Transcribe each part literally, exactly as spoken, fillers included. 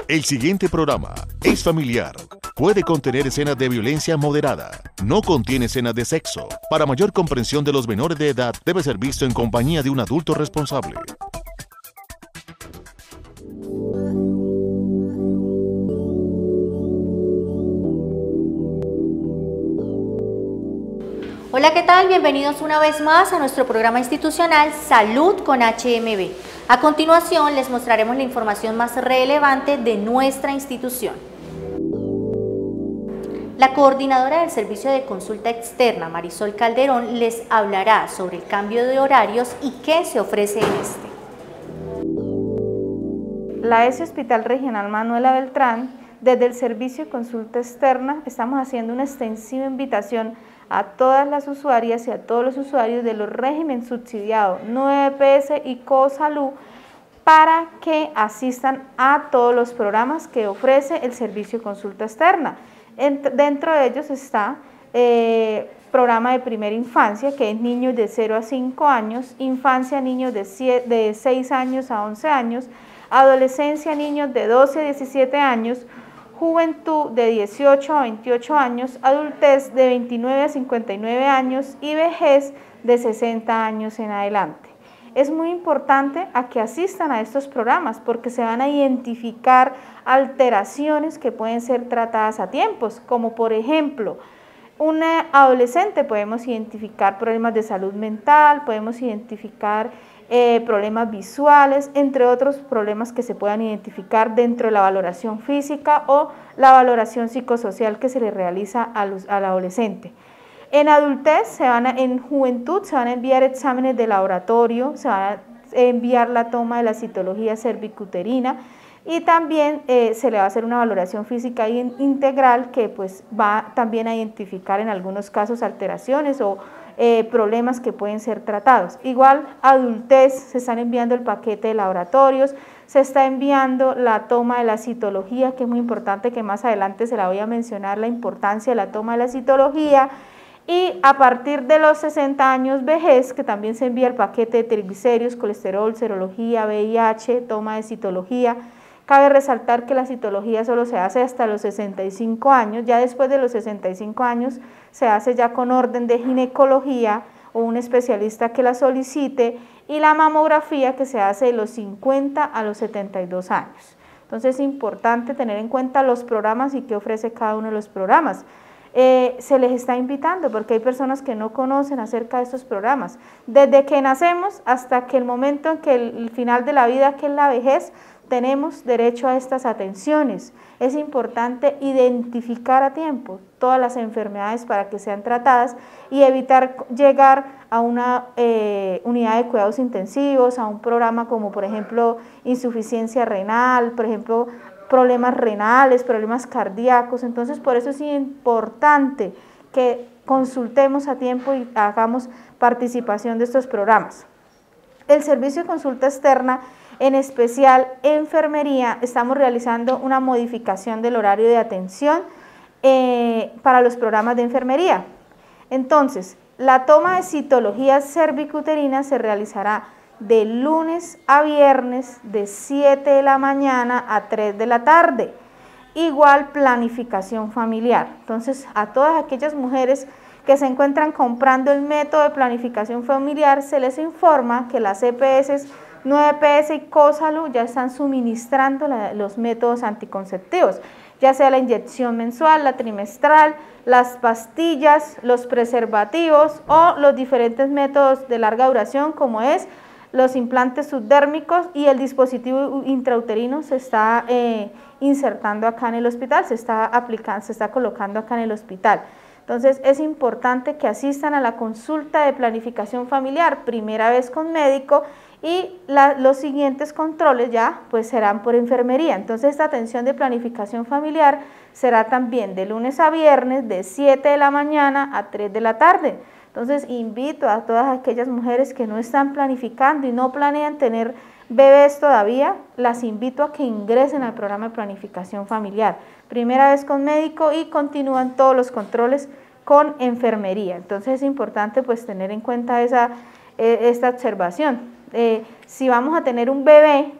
El siguiente programa es familiar. Puede contener escenas de violencia moderada. No contiene escenas de sexo. Para mayor comprensión de los menores de edad, debe ser visto en compañía de un adulto responsable. Hola, ¿qué tal? Bienvenidos una vez más a nuestro programa institucional Salud con H M B. A continuación les mostraremos la información más relevante de nuestra institución. La coordinadora del Servicio de Consulta Externa, Marisol Calderón, les hablará sobre el cambio de horarios y qué se ofrece en este. La E S I Hospital Regional Manuela Beltrán, desde el Servicio de Consulta Externa, estamos haciendo una extensiva invitación a todas las usuarias y a todos los usuarios de los regímenes subsidiados nueve P S y COSALUD para que asistan a todos los programas que ofrece el Servicio de Consulta Externa. Dentro de ellos está eh, programa de primera infancia, que es niños de cero a cinco años, infancia niños de, de seis años a once años, adolescencia niños de doce a diecisiete años, juventud de dieciocho a veintiocho años, adultez de veintinueve a cincuenta y nueve años y vejez de sesenta años en adelante. Es muy importante a que asistan a estos programas porque se van a identificar alteraciones que pueden ser tratadas a tiempos, como por ejemplo, una adolescente podemos identificar problemas de salud mental, podemos identificar Eh, problemas visuales, entre otros problemas que se puedan identificar dentro de la valoración física o la valoración psicosocial que se le realiza a los, al adolescente. En adultez, se van a, en juventud, se van a enviar exámenes de laboratorio, se va a enviar la toma de la citología cervicuterina y también eh, se le va a hacer una valoración física integral que pues va también a identificar en algunos casos alteraciones o Eh, problemas que pueden ser tratados. Igual, adultez, se están enviando el paquete de laboratorios, se está enviando la toma de la citología, que es muy importante, que más adelante se la voy a mencionar, la importancia de la toma de la citología, y a partir de los sesenta años vejez, que también se envía el paquete de triglicéridos, colesterol, serología, V I H, toma de citología. Cabe resaltar que la citología solo se hace hasta los sesenta y cinco años, ya después de los sesenta y cinco años se hace ya con orden de ginecología o un especialista que la solicite, y la mamografía que se hace de los cincuenta a los setenta y dos años. Entonces es importante tener en cuenta los programas y qué ofrece cada uno de los programas. Eh, se les está invitando porque hay personas que no conocen acerca de estos programas. Desde que nacemos hasta que el momento en que el, el final de la vida, que es la vejez, tenemos derecho a estas atenciones. Es importante identificar a tiempo todas las enfermedades para que sean tratadas y evitar llegar a una eh, unidad de cuidados intensivos, a un programa como por ejemplo insuficiencia renal, por ejemplo problemas renales, problemas cardíacos. Entonces por eso es importante que consultemos a tiempo y hagamos participación de estos programas. El Servicio de Consulta Externa, en especial enfermería, estamos realizando una modificación del horario de atención eh, para los programas de enfermería. Entonces, la toma de citología cervicuterina se realizará de lunes a viernes de siete de la mañana a tres de la tarde. Igual planificación familiar. Entonces, a todas aquellas mujeres que se encuentran comprando el método de planificación familiar, se les informa que las E P S, nueve P S y COSALUD ya están suministrando la, los métodos anticonceptivos, ya sea la inyección mensual, la trimestral, las pastillas, los preservativos o los diferentes métodos de larga duración como es los implantes subdérmicos, y el dispositivo intrauterino se está eh, insertando acá en el hospital, se está aplicando, se está colocando acá en el hospital. Entonces es importante que asistan a la consulta de planificación familiar, primera vez con médico, y la, los siguientes controles ya pues serán por enfermería. Entonces esta atención de planificación familiar será también de lunes a viernes de siete de la mañana a tres de la tarde. Entonces invito a todas aquellas mujeres que no están planificando y no planean tener bebés todavía, las invito a que ingresen al programa de planificación familiar, primera vez con médico, y continúan todos los controles con enfermería. Entonces es importante pues tener en cuenta esa, eh, esta observación. Eh, si vamos a tener un bebé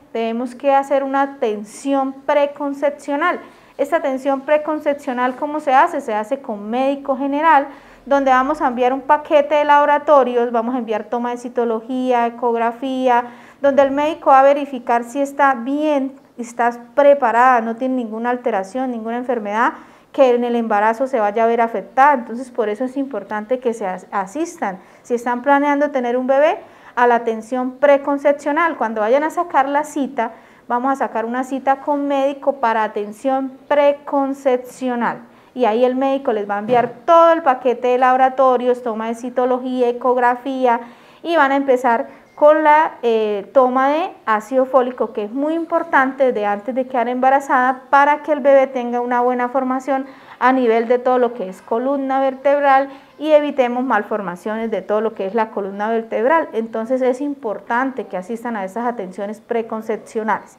tenemos que hacer una atención preconcepcional. Esta atención preconcepcional, ¿cómo se hace? Se hace con médico general, donde vamos a enviar un paquete de laboratorios, vamos a enviar toma de citología, ecografía, donde el médico va a verificar si está bien, estás preparada, no tiene ninguna alteración, ninguna enfermedad que en el embarazo se vaya a ver afectada. Entonces por eso es importante que se asistan, si están planeando tener un bebé, a la atención preconcepcional. Cuando vayan a sacar la cita, vamos a sacar una cita con médico para atención preconcepcional. Y ahí el médico les va a enviar todo el paquete de laboratorios, toma de citología, ecografía, y van a empezar con la eh, toma de ácido fólico, que es muy importante desde antes de quedar embarazada para que el bebé tenga una buena formación a nivel de todo lo que es columna vertebral y evitemos malformaciones de todo lo que es la columna vertebral. Entonces es importante que asistan a esas atenciones preconcepcionales.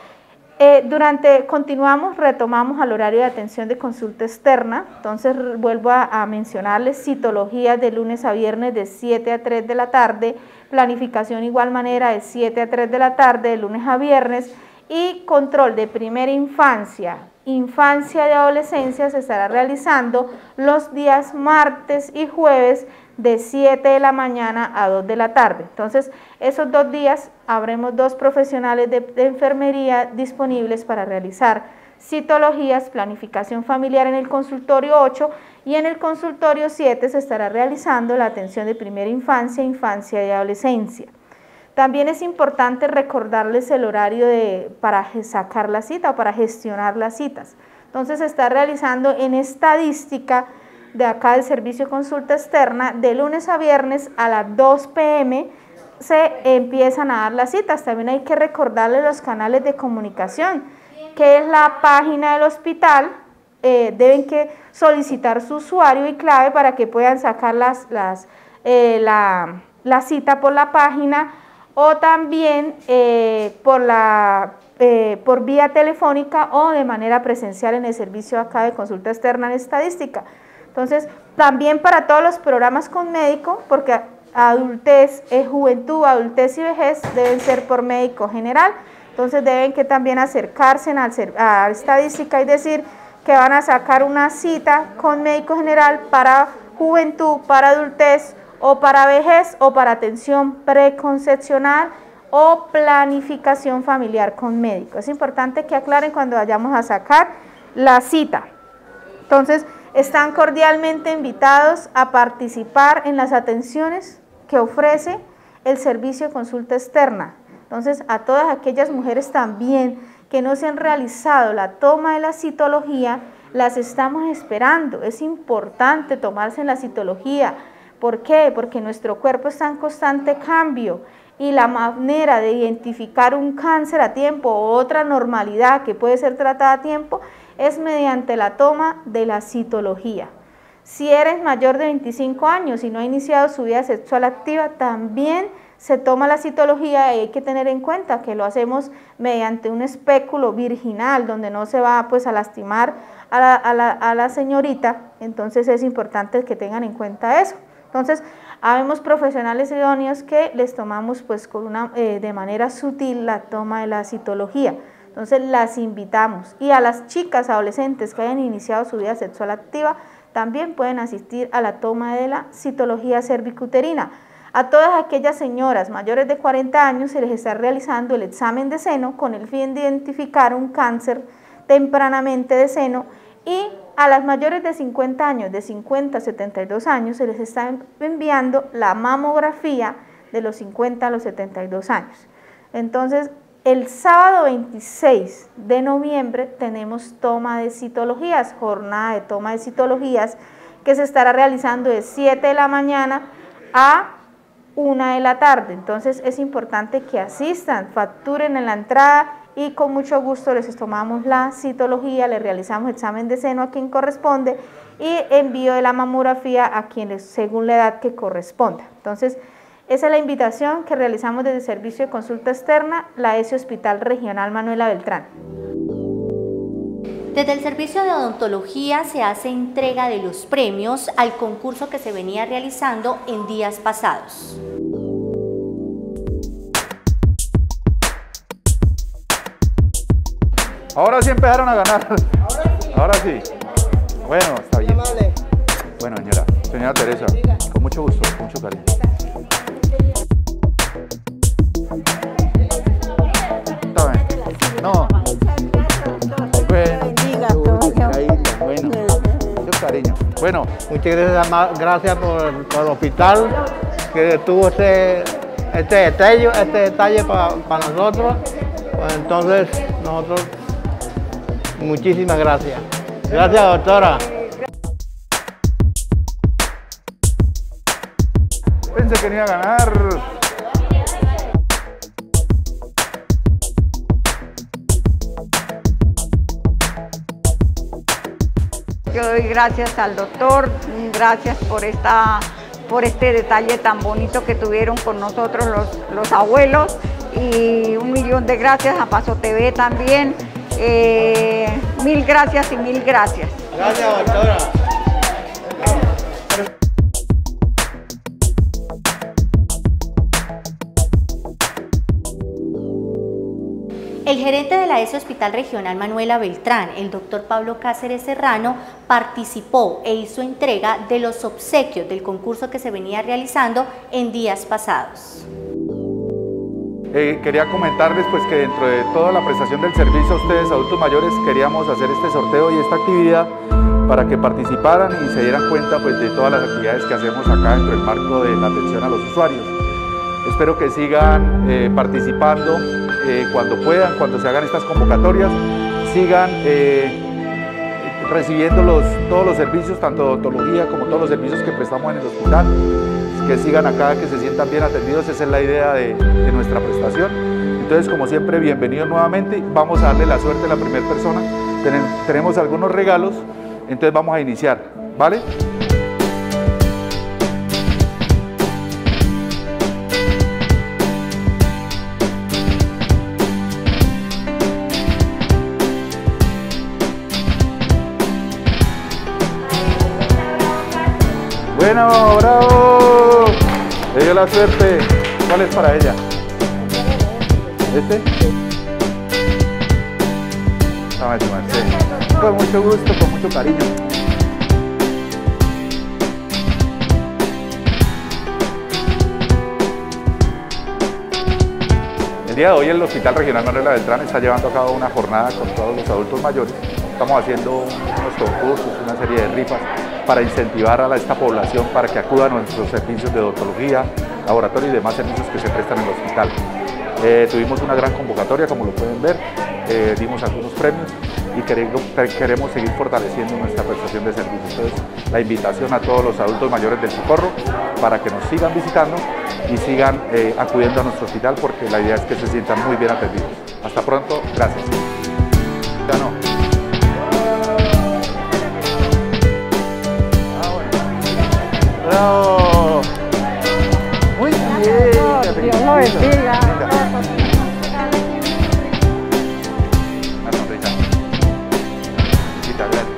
Eh, durante, continuamos, retomamos al horario de atención de consulta externa. Entonces vuelvo a, a mencionarles citología de lunes a viernes de siete a tres de la tarde, planificación igual manera de siete a tres de la tarde, de lunes a viernes, y control de primera infancia, infancia y adolescencia se estará realizando los días martes y jueves de siete de la mañana a dos de la tarde. Entonces, esos dos días habremos dos profesionales de, de enfermería disponibles para realizar citologías, planificación familiar en el consultorio ocho, y en el consultorio siete se estará realizando la atención de primera infancia, infancia y adolescencia. También es importante recordarles el horario de, para sacar la cita o para gestionar las citas. Entonces se está realizando en estadística de acá del servicio de consulta externa, de lunes a viernes a las dos pe eme se empiezan a dar las citas. También hay que recordarles los canales de comunicación, que es la página del hospital. Eh, deben que solicitar su usuario y clave para que puedan sacar las, las, eh, la, la cita por la página, o también eh, por, la, eh, por vía telefónica o de manera presencial en el servicio acá de consulta externa en estadística. Entonces, también para todos los programas con médico, porque adultez, eh, juventud, adultez y vejez deben ser por médico general. Entonces deben que también acercarse a, a estadística y decir que van a sacar una cita con médico general para juventud, para adultez o para vejez o para atención preconcepcional o planificación familiar con médico. Es importante que aclaren cuando vayamos a sacar la cita. Entonces, están cordialmente invitados a participar en las atenciones que ofrece el servicio de consulta externa. Entonces, a todas aquellas mujeres también que no se han realizado la toma de la citología, las estamos esperando. Es importante tomarse la citología. ¿Por qué? Porque nuestro cuerpo está en constante cambio y la manera de identificar un cáncer a tiempo o otra normalidad que puede ser tratada a tiempo es mediante la toma de la citología. Si eres mayor de veinticinco años y no ha iniciado su vida sexual activa, también se toma la citología, y hay que tener en cuenta que lo hacemos mediante un espéculo virginal, donde no se va pues a lastimar a la, a la, a la señorita. Entonces es importante que tengan en cuenta eso. Entonces, habemos profesionales idóneos que les tomamos pues con una, eh, de manera sutil la toma de la citología. Entonces las invitamos, y a las chicas adolescentes que hayan iniciado su vida sexual activa también pueden asistir a la toma de la citología cervicuterina. A todas aquellas señoras mayores de cuarenta años se les está realizando el examen de seno con el fin de identificar un cáncer tempranamente de seno, y a las mayores de cincuenta años, de cincuenta a setenta y dos años, se les está enviando la mamografía de los cincuenta a los setenta y dos años. Entonces, el sábado veintiséis de noviembre tenemos toma de citologías, jornada de toma de citologías que se estará realizando de siete de la mañana a una de la tarde. Entonces es importante que asistan, facturen en la entrada y con mucho gusto les tomamos la citología, les realizamos examen de seno a quien corresponde y envío de la mamografía a quienes según la edad que corresponda. Entonces, esa es la invitación que realizamos desde el Servicio de Consulta Externa, la E S I Hospital Regional Manuela Beltrán. Desde el Servicio de Odontología se hace entrega de los premios al concurso que se venía realizando en días pasados. Ahora sí empezaron a ganar. Ahora sí. Bueno, está bien. Bueno, señora, señora Teresa, con mucho gusto, con mucho cariño. Está bien. No. Bueno, bueno, mucho cariño. Bueno, muchas gracias, gracias por, por el hospital que tuvo este, este detalle, este detalle para pa nosotros. Pues entonces, nosotros, muchísimas gracias. Gracias, doctora. Pensé que no iba a ganar. Yo doy gracias al doctor, gracias por, esta, por este detalle tan bonito que tuvieron con nosotros los, los abuelos, y un millón de gracias a Paso T V también. Eh, mil gracias y mil gracias. Gracias, doctora. El gerente de la E S Hospital Regional Manuela Beltrán, el doctor Pablo Cáceres Serrano, participó e hizo entrega de los obsequios del concurso que se venía realizando en días pasados. Eh, quería comentarles pues que dentro de toda la prestación del servicio a ustedes, adultos mayores, queríamos hacer este sorteo y esta actividad para que participaran y se dieran cuenta pues de todas las actividades que hacemos acá dentro del marco de la atención a los usuarios. Espero que sigan eh, participando eh, cuando puedan, cuando se hagan estas convocatorias, sigan eh, recibiendo los, todos los servicios, tanto odontología como todos los servicios que prestamos en el hospital, que sigan acá, que se sientan bien atendidos, esa es la idea de, de nuestra prestación. Entonces, como siempre, bienvenidos nuevamente, vamos a darle la suerte a la primera persona, Ten, tenemos algunos regalos, entonces vamos a iniciar, ¿vale? Bueno, bravo. Le dio la suerte. ¿Cuál es para ella? ¿Este? Dame tu merced. Con mucho gusto, con mucho cariño. El día de hoy el Hospital Regional Manuela Beltrán está llevando a cabo una jornada con todos los adultos mayores. Estamos haciendo unos concursos, una serie de rifas para incentivar a esta población para que acuda a nuestros servicios de odontología, laboratorio y demás servicios que se prestan en el hospital. Eh, tuvimos una gran convocatoria, como lo pueden ver, eh, dimos algunos premios y queremos, queremos seguir fortaleciendo nuestra prestación de servicios. Entonces, la invitación a todos los adultos mayores del Socorro para que nos sigan visitando y sigan eh, acudiendo a nuestro hospital, porque la idea es que se sientan muy bien atendidos. Hasta pronto, gracias. Ya no. Bravo. Muy bien. Dios lo bendiga. Una sonrisa. Chiquita, gracias.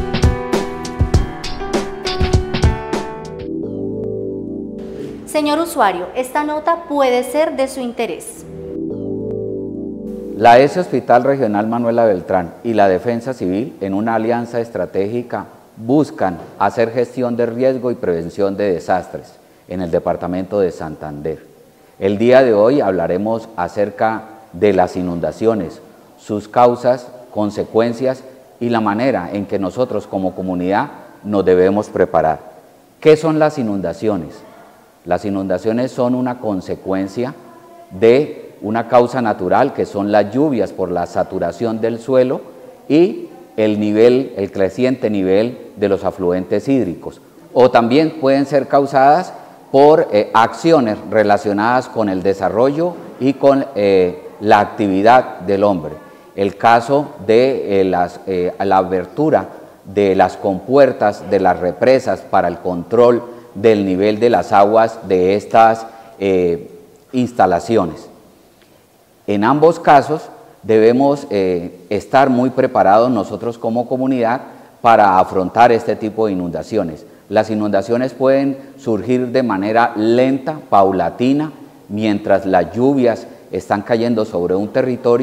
Señor usuario, esta nota puede ser de su interés. La E S Hospital Regional Manuela Beltrán y la Defensa Civil, en una alianza estratégica, buscan hacer gestión de riesgo y prevención de desastres en el departamento de Santander. El día de hoy hablaremos acerca de las inundaciones, sus causas, consecuencias y la manera en que nosotros como comunidad nos debemos preparar. ¿Qué son las inundaciones? Las inundaciones son una consecuencia de una causa natural, que son las lluvias por la saturación del suelo y el nivel, el creciente nivel de los afluentes hídricos. O también pueden ser causadas por eh, acciones relacionadas con el desarrollo y con eh, la actividad del hombre. El caso de eh, las, eh, la abertura de las compuertas de las represas para el control del nivel de las aguas de estas eh, instalaciones. En ambos casos debemos eh, estar muy preparados nosotros como comunidad para afrontar este tipo de inundaciones. Las inundaciones pueden surgir de manera lenta, paulatina, mientras las lluvias están cayendo sobre un territorio,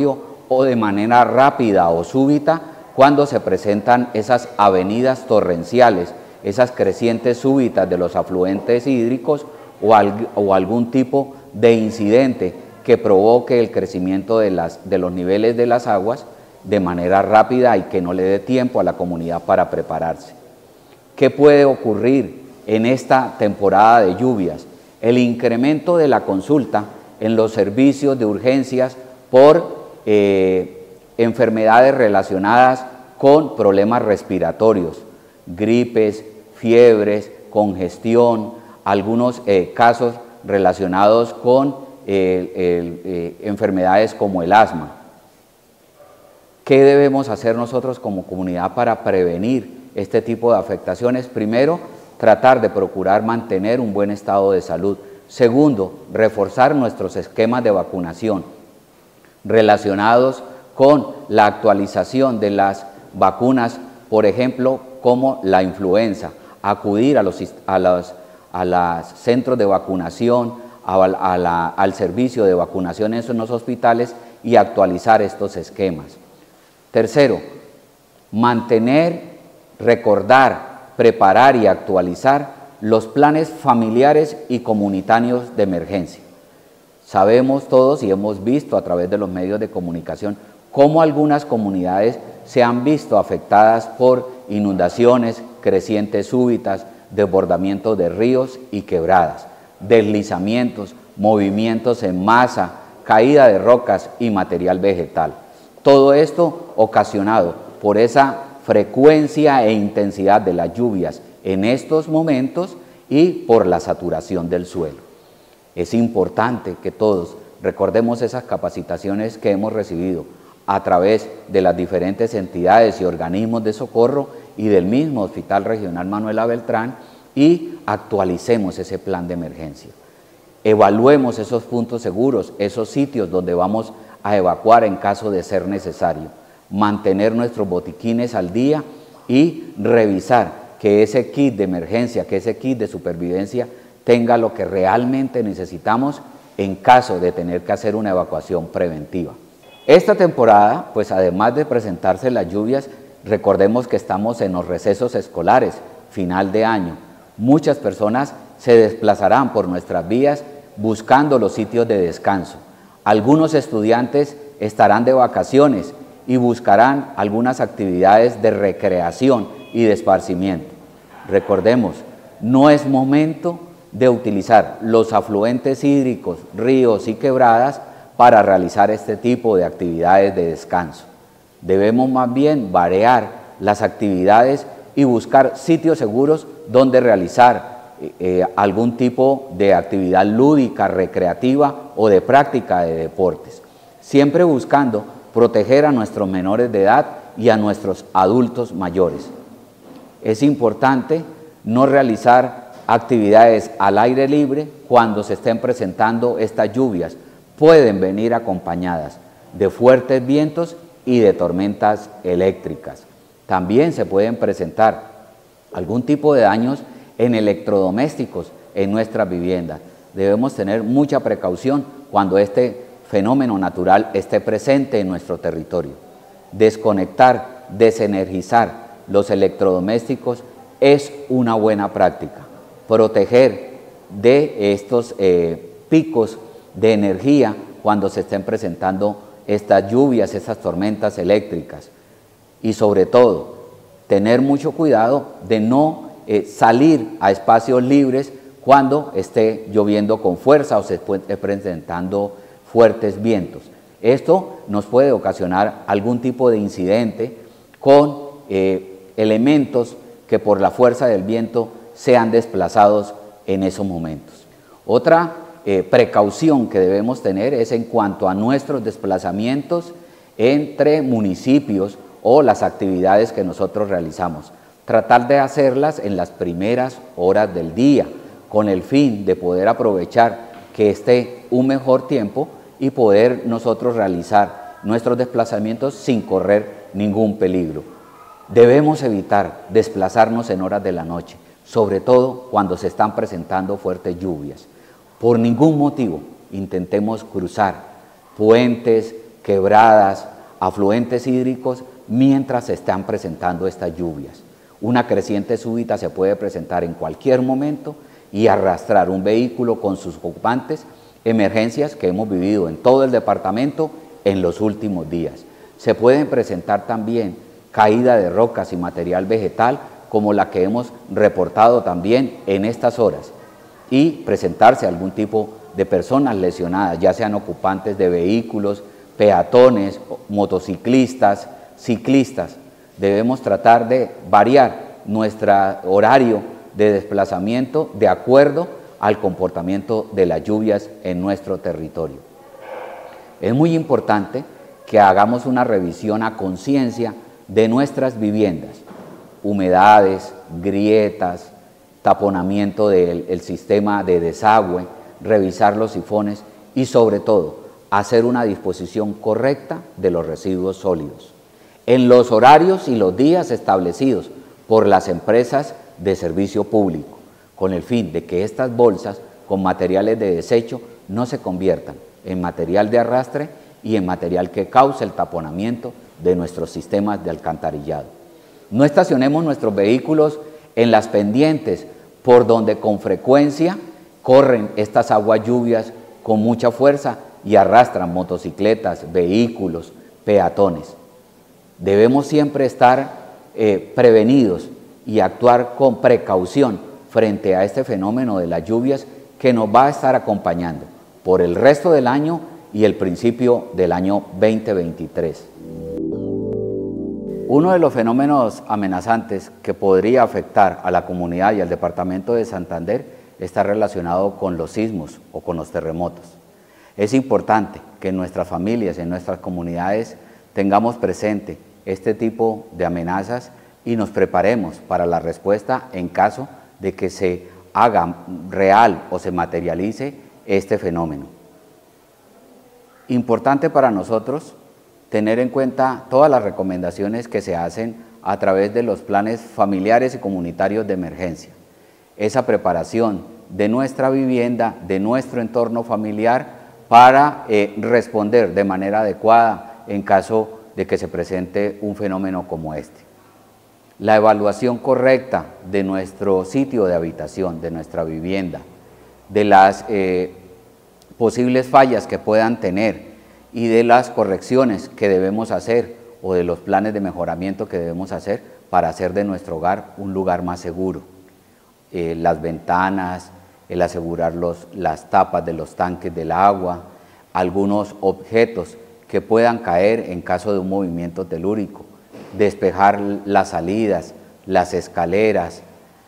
o de manera rápida o súbita cuando se presentan esas avenidas torrenciales, esas crecientes súbitas de los afluentes hídricos o, al, o algún tipo de incidente que provoque el crecimiento de, las, de los niveles de las aguas de manera rápida y que no le dé tiempo a la comunidad para prepararse. ¿Qué puede ocurrir en esta temporada de lluvias? El incremento de la consulta en los servicios de urgencias por eh, enfermedades relacionadas con problemas respiratorios, gripes, fiebres, congestión, algunos eh, casos relacionados con eh, el, eh, enfermedades como el asma. ¿Qué debemos hacer nosotros como comunidad para prevenir este tipo de afectaciones? Primero, tratar de procurar mantener un buen estado de salud. Segundo, reforzar nuestros esquemas de vacunación relacionados con la actualización de las vacunas, por ejemplo, como la influenza, acudir a los, a los a los centros de vacunación, a, a la, al servicio de vacunación en los hospitales y actualizar estos esquemas. Tercero, mantener, recordar, preparar y actualizar los planes familiares y comunitarios de emergencia. Sabemos todos y hemos visto a través de los medios de comunicación cómo algunas comunidades se han visto afectadas por inundaciones, crecientes súbitas, desbordamientos de ríos y quebradas, deslizamientos, movimientos en masa, caída de rocas y material vegetal. Todo esto ocasionado por esa frecuencia e intensidad de las lluvias en estos momentos y por la saturación del suelo. Es importante que todos recordemos esas capacitaciones que hemos recibido a través de las diferentes entidades y organismos de socorro y del mismo Hospital Regional Manuela Beltrán y actualicemos ese plan de emergencia. Evaluemos esos puntos seguros, esos sitios donde vamos a evacuar en caso de ser necesario, mantener nuestros botiquines al día y revisar que ese kit de emergencia, que ese kit de supervivencia tenga lo que realmente necesitamos en caso de tener que hacer una evacuación preventiva. Esta temporada, pues además de presentarse las lluvias, recordemos que estamos en los recesos escolares, final de año. Muchas personas se desplazarán por nuestras vías buscando los sitios de descanso. Algunos estudiantes estarán de vacaciones y buscarán algunas actividades de recreación y de esparcimiento. Recordemos, no es momento de utilizar los afluentes hídricos, ríos y quebradas para realizar este tipo de actividades de descanso. Debemos más bien variar las actividades y buscar sitios seguros donde realizar eh, algún tipo de actividad lúdica, recreativa o de práctica de deportes, siempre buscando proteger a nuestros menores de edad y a nuestros adultos mayores. Es importante no realizar actividades al aire libre cuando se estén presentando estas lluvias. Pueden venir acompañadas de fuertes vientos y de tormentas eléctricas. También se pueden presentar algún tipo de daños en electrodomésticos en nuestras viviendas. Debemos tener mucha precaución cuando este fenómeno natural esté presente en nuestro territorio. Desconectar, desenergizar los electrodomésticos es una buena práctica. Proteger de estos eh, picos de energía cuando se estén presentando estas lluvias, estas tormentas eléctricas. Y sobre todo, tener mucho cuidado de no eh, salir a espacios libres cuando esté lloviendo con fuerza o se esté presentando fuertes vientos. Esto nos puede ocasionar algún tipo de incidente con eh, elementos que por la fuerza del viento sean desplazados en esos momentos. Otra eh, precaución que debemos tener es en cuanto a nuestros desplazamientos entre municipios o las actividades que nosotros realizamos. Tratar de hacerlas en las primeras horas del día, con el fin de poder aprovechar que esté un mejor tiempo y poder nosotros realizar nuestros desplazamientos sin correr ningún peligro. Debemos evitar desplazarnos en horas de la noche, sobre todo cuando se están presentando fuertes lluvias. Por ningún motivo intentemos cruzar puentes, quebradas, afluentes hídricos mientras se están presentando estas lluvias. Una creciente súbita se puede presentar en cualquier momento y arrastrar un vehículo con sus ocupantes, emergencias que hemos vivido en todo el departamento en los últimos días. Se pueden presentar también caída de rocas y material vegetal como la que hemos reportado también en estas horas, y presentarse algún tipo de personas lesionadas, ya sean ocupantes de vehículos, peatones, motociclistas, ciclistas. Debemos tratar de variar nuestro horario de desplazamiento de acuerdo al comportamiento de las lluvias en nuestro territorio. Es muy importante que hagamos una revisión a conciencia de nuestras viviendas, humedades, grietas, taponamiento del el sistema de desagüe, revisar los sifones y sobre todo hacer una disposición correcta de los residuos sólidos en los horarios y los días establecidos por las empresas de servicio público, con el fin de que estas bolsas con materiales de desecho no se conviertan en material de arrastre y en material que cause el taponamiento de nuestros sistemas de alcantarillado. No estacionemos nuestros vehículos en las pendientes por donde con frecuencia corren estas aguas lluvias con mucha fuerza y arrastran motocicletas, vehículos, peatones. Debemos siempre estar eh, prevenidos y actuar con precaución frente a este fenómeno de las lluvias que nos va a estar acompañando por el resto del año y el principio del año veinte veintitrés. Uno de los fenómenos amenazantes que podría afectar a la comunidad y al departamento de Santander está relacionado con los sismos o con los terremotos. Es importante que en nuestras familias, en nuestras comunidades, tengamos presente este tipo de amenazas y nos preparemos para la respuesta en caso de que se haga real o se materialice este fenómeno. Importante para nosotros tener en cuenta todas las recomendaciones que se hacen a través de los planes familiares y comunitarios de emergencia. Esa preparación de nuestra vivienda, de nuestro entorno familiar para eh, responder de manera adecuada en caso de que se presente un fenómeno como este. La evaluación correcta de nuestro sitio de habitación, de nuestra vivienda, de las eh, posibles fallas que puedan tener y de las correcciones que debemos hacer o de los planes de mejoramiento que debemos hacer para hacer de nuestro hogar un lugar más seguro. Eh, las ventanas, el asegurar los, las tapas de los tanques del agua, algunos objetos que puedan caer en caso de un movimiento telúrico, despejar las salidas, las escaleras,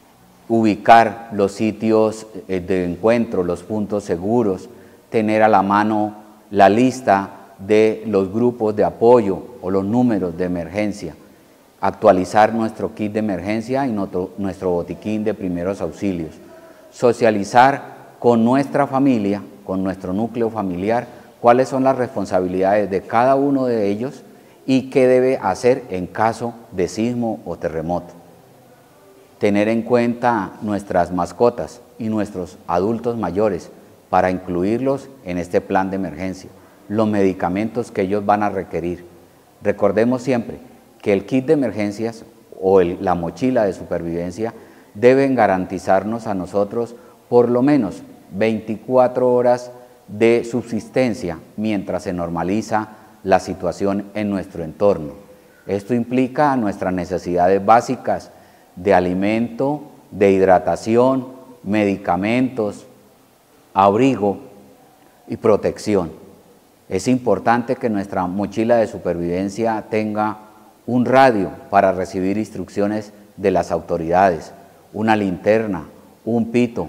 ubicar los sitios de encuentro, los puntos seguros, tener a la mano la lista de los grupos de apoyo o los números de emergencia, actualizar nuestro kit de emergencia y nuestro, nuestro botiquín de primeros auxilios, socializar con nuestra familia, con nuestro núcleo familiar, cuáles son las responsabilidades de cada uno de ellos y qué debe hacer en caso de sismo o terremoto. Tener en cuenta nuestras mascotas y nuestros adultos mayores para incluirlos en este plan de emergencia, los medicamentos que ellos van a requerir. Recordemos siempre que el kit de emergencias o el, la mochila de supervivencia deben garantizarnos a nosotros por lo menos veinticuatro horas de subsistencia mientras se normaliza la situación en nuestro entorno. Esto implica nuestras necesidades básicas de alimento, de hidratación, medicamentos, abrigo y protección. Es importante que nuestra mochila de supervivencia tenga un radio para recibir instrucciones de las autoridades, una linterna, un pito,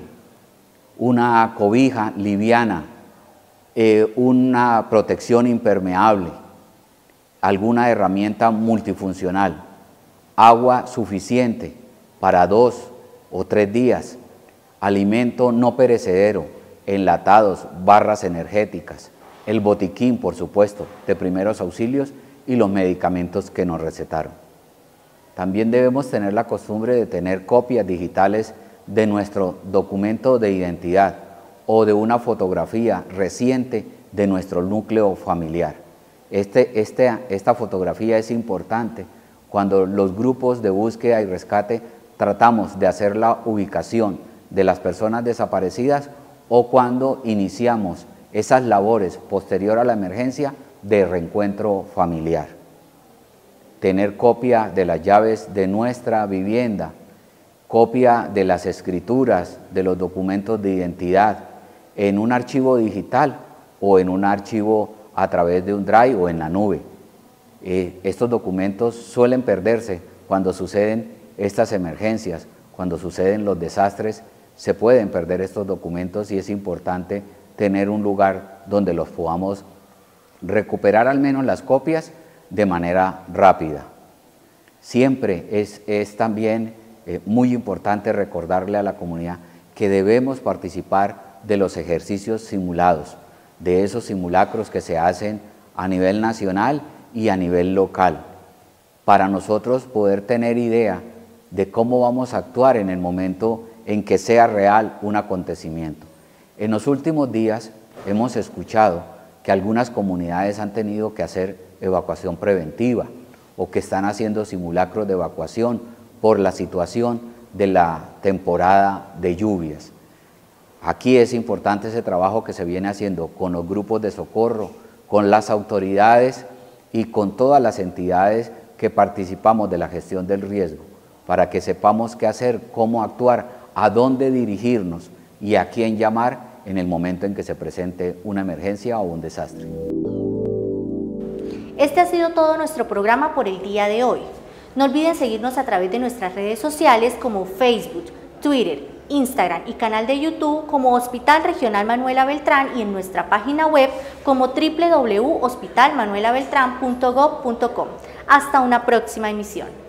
una cobija liviana, eh, una protección impermeable, alguna herramienta multifuncional, agua suficiente para dos o tres días, alimento no perecedero, enlatados, barras energéticas, el botiquín, por supuesto, de primeros auxilios y los medicamentos que nos recetaron. También debemos tener la costumbre de tener copias digitales de nuestro documento de identidad o de una fotografía reciente de nuestro núcleo familiar. Este, este, esta fotografía es importante cuando los grupos de búsqueda y rescate tratamos de hacer la ubicación de las personas desaparecidas o cuando iniciamos esas labores posterior a la emergencia de reencuentro familiar. Tener copia de las llaves de nuestra vivienda, copia de las escrituras, de los documentos de identidad en un archivo digital o en un archivo a través de un drive o en la nube. Eh, estos documentos suelen perderse cuando suceden estas emergencias, cuando suceden los desastres, se pueden perder estos documentos y es importante tener un lugar donde los podamos recuperar al menos las copias de manera rápida. Siempre es, es también eh, muy importante recordarle a la comunidad que debemos participar de los ejercicios simulados, de esos simulacros que se hacen a nivel nacional y a nivel local, para nosotros poder tener idea de cómo vamos a actuar en el momento en que sea real un acontecimiento. En los últimos días hemos escuchado que algunas comunidades han tenido que hacer evacuación preventiva o que están haciendo simulacros de evacuación por la situación de la temporada de lluvias. Aquí es importante ese trabajo que se viene haciendo con los grupos de socorro, con las autoridades y con todas las entidades que participamos de la gestión del riesgo, para que sepamos qué hacer, cómo actuar, a dónde dirigirnos y a quién llamar en el momento en que se presente una emergencia o un desastre. Este ha sido todo nuestro programa por el día de hoy. No olviden seguirnos a través de nuestras redes sociales como Facebook, Twitter, Instagram y canal de YouTube como Hospital Regional Manuela Beltrán y en nuestra página web como w w w punto hospital manuela beltrán punto gov punto com. Hasta una próxima emisión.